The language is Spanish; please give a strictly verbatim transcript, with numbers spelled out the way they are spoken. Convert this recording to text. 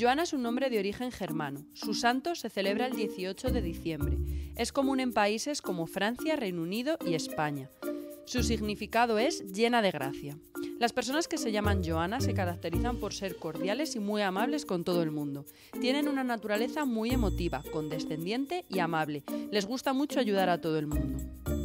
Joana es un nombre de origen germano. Su santo se celebra el dieciocho de diciembre. Es común en países como Francia, Reino Unido y España. Su significado es llena de gracia. Las personas que se llaman Joana se caracterizan por ser cordiales y muy amables con todo el mundo. Tienen una naturaleza muy emotiva, condescendiente y amable. Les gusta mucho ayudar a todo el mundo.